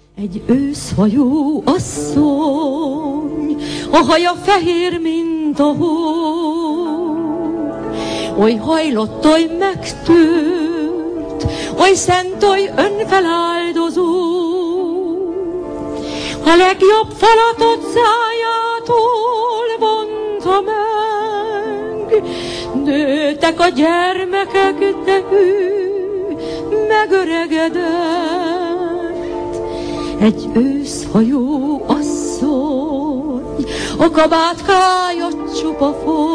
Egy őszhajú asszony, a haja fehér, mint a hó, oly hajlott, oly megtört, oly szent, oly önfeláldozó. A legjobb falatot szájától vonta meg, nőtek a gyermekek, de ő megöregedett. Egy őszhajú asszony, a kabátkája csupa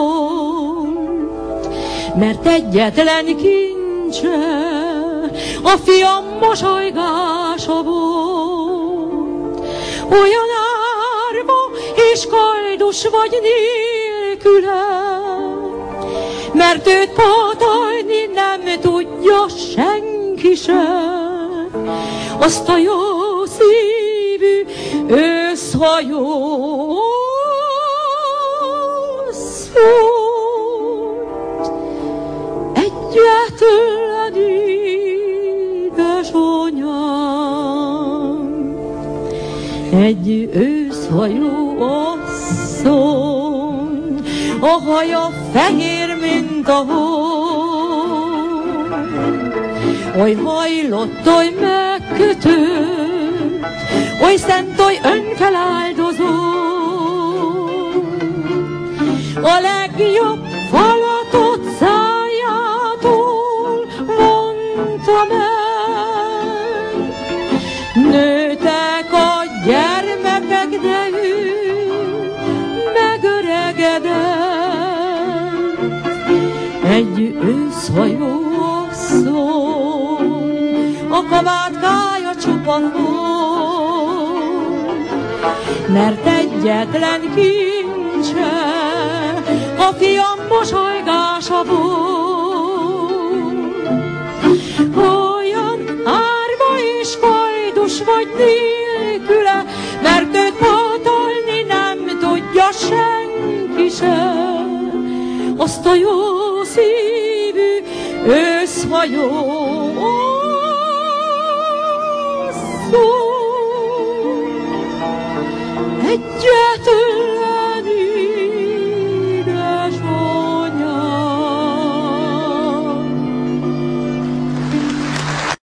folt, mert egyetlen kincse a fiam mosolygása volt. Olyan árva és kajdus vagy nélküle, mert őt pótolni nem tudja senki sem. Azt a jó szívű őszhajú asszonyt, egyetlen édesanyám. Egy őszhajú asszony, a haja fehér, mint a hó, oly hajlott, oly megkötött, oly szent, oly önfeláldozó. A legjobb falatot szájától vonta meg, nőtek a gyermekek, de ő megöregedett. Egy őszhajú asszony, a kabátkája csupa volt, mert egyetlen kincse a fiam mosolygása volt. Olyan árva és kajdus vagy nélküle, mert őt pótolni nem tudja senki sem. Azt a jó szívű őszhajú asszony, egy